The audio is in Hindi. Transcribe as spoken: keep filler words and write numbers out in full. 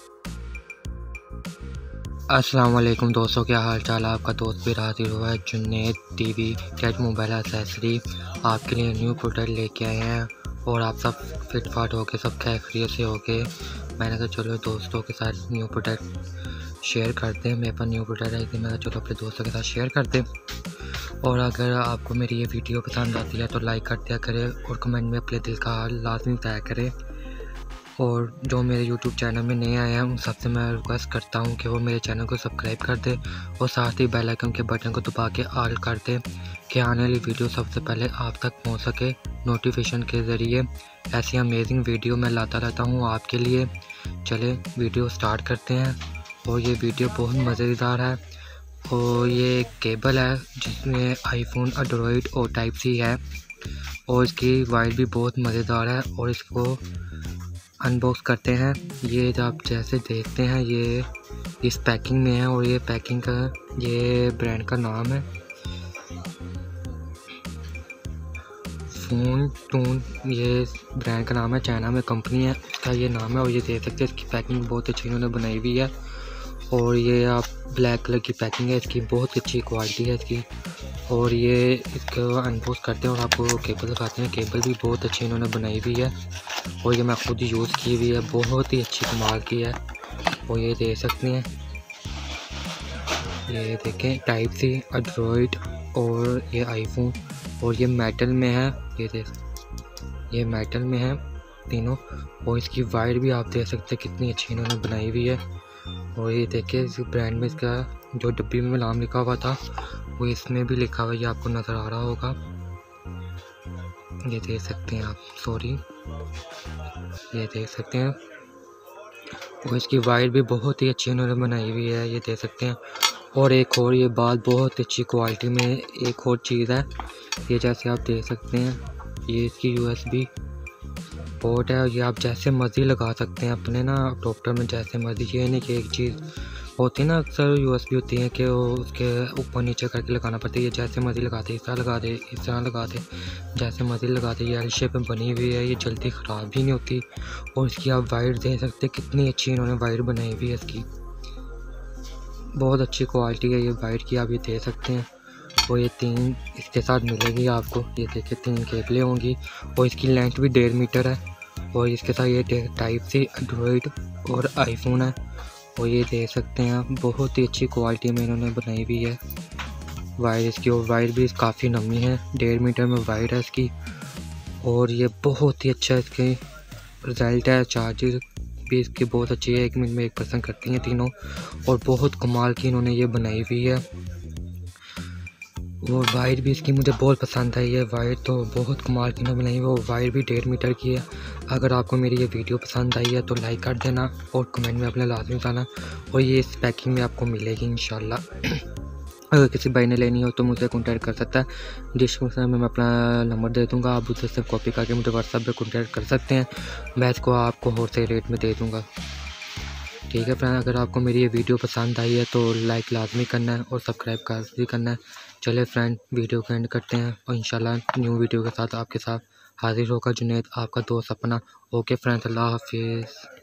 अस्सलाम वालेकुम दोस्तों, क्या हाल चाल। आपका दोस्त फिर हाजिर हुआ है Junaid TV tech mobile accessory आपके लिए न्यू प्रोडक्ट लेके आए हैं और आप सब फिट फाट होके सब खैरियत से होके मैंने कहा चलो दोस्तों के साथ न्यू प्रोडक्ट शेयर करते हैं। मेरे पास न्यू प्रोडक्ट आई थी, मैं चलो अपने दोस्तों के साथ शेयर करते हैं। और अगर आपको मेरी ये वीडियो पसंद आती है तो लाइक कर दिया करें और कमेंट में अपने दिल का हाल लाजमी बताया करें। और जो मेरे यूट्यूब चैनल में नए आए हैं उन सबसे मैं रिक्वेस्ट करता हूं कि वो मेरे चैनल को सब्सक्राइब कर दें और साथ ही बेल आइकन के बटन को दबा के ऑल कर दें कि आने वाली वीडियो सबसे पहले आप तक पहुंच सके नोटिफिकेशन के ज़रिए। ऐसी अमेजिंग वीडियो मैं लाता रहता हूं आपके लिए। चले वीडियो स्टार्ट करते हैं। और ये वीडियो बहुत मज़ेदार है और ये एक केबल है जिसमें आईफोन, एंड्रॉयड और टाइप सी है और इसकी वायर भी बहुत मज़ेदार है। और इसको अनबॉक्स करते हैं। ये आप जैसे देखते हैं ये इस पैकिंग में है और ये पैकिंग का ये ब्रांड का नाम है फोन टून। ये ब्रांड का नाम है, चाइना में कंपनी है, इसका ये नाम है। और ये देख सकते हैं इसकी पैकिंग बहुत अच्छी इन्होंने बनाई हुई है। और ये आप ब्लैक कलर की पैकिंग है इसकी, बहुत अच्छी क्वालिटी है इसकी। और ये इसको अनबॉक्स करते हैं और आपको केबल दिखाते हैं। केबल भी बहुत अच्छी इन्होंने बनाई हुई है और ये मैं खुद ही यूज़ की हुई है, बहुत ही अच्छी कमाल की है। और ये देख सकते हैं, ये देखें टाइप सी, एंड्रॉयड और ये आईफोन। और ये मेटल में है, ये देख ये मेटल में है तीनों। और इसकी वायर भी आप देख सकते हैं कितनी अच्छी इन्होंने बनाई हुई है। और ये देखिए इस ब्रांड में इसका जो डब्बी में नाम लिखा हुआ था वो इसमें भी लिखा हुआ है, ये आपको नज़र आ रहा होगा, ये देख सकते हैं आप। सॉरी, ये देख सकते हैं। और इसकी वायर भी बहुत ही अच्छी उन्होंने बनाई हुई है, ये देख सकते हैं। और एक और ये बात बहुत अच्छी क्वालिटी में एक और चीज़ है, ये जैसे आप देख सकते हैं ये इसकी यूएसबी पोर्ट है। ये आप जैसे मर्जी लगा सकते हैं अपने ना लैपटॉप में, जैसे मर्जी। ये नहीं कि एक चीज़ होती है ना, अक्सर यूएसबी होती है कि वो उसके ऊपर नीचे करके लगाना पड़ता है। ये जैसे मर्जी लगाते, इस तरह लगा दे, इस तरह लगा दे, जैसे मर्जी लगाते। ये एल शेप में बनी हुई है, ये जल्दी ख़राब भी नहीं होती। और इसकी आप वायर देख सकते हैं कितनी अच्छी इन्होंने वायर बनाई हुई है इसकी, बहुत अच्छी क्वालिटी है ये वायर की, आप ये देख सकते हैं। और ये तीन इसके साथ मिलेगी आपको, ये देखिए तीन केबलें होंगी और इसकी लेंथ भी डेढ़ मीटर है। और इसके साथ ये टाइप सी, एंड्रॉयड और आईफोन है। और ये देख सकते हैं आप, बहुत ही अच्छी क्वालिटी में इन्होंने बनाई हुई है वायर इसकी। और वायर भी काफ़ी लंबी है, डेढ़ मीटर में वायर है इसकी। और ये बहुत ही अच्छा इसकी रिजल्ट है। चार्जर भी इसकी बहुत अच्छी है, एक मिनट में एक परसेंट करती हैं तीनों। और बहुत कमाल की इन्होंने ये बनाई हुई है। वो वायर भी इसकी मुझे बहुत पसंद आई है, वायर तो बहुत कमाल की ना बनाई। वो वायर भी डेढ़ मीटर की है। अगर आपको मेरी ये वीडियो पसंद आई है तो लाइक कर देना और कमेंट में अपने लाजमी बताना। और ये इस पैकिंग में आपको मिलेगी इंशाल्लाह। अगर किसी भाई ने लेनी हो तो मुझे कॉन्टैक्ट कर सकता है। डिस्क्रिप्शन में मैं अपना नंबर दे दूँगा, आप उसे से कॉपी करके मुझे व्हाट्सएप पर कॉन्टैक्ट कर सकते हैं। मैं इसको आपको होलसेल रेट में दे दूँगा। ठीक है फ्रेंड, अगर आपको मेरी ये वीडियो पसंद आई है तो लाइक लाजमी करना है और सब्सक्राइब कर भी करना है। चले फ्रेंड, वीडियो को एंड करते हैं और इंशाल्लाह न्यू वीडियो के साथ आपके साथ हाजिर होगा जुनैद, आपका दोस्त अपना। ओके फ्रेंड, अल्लाह हाफिज़।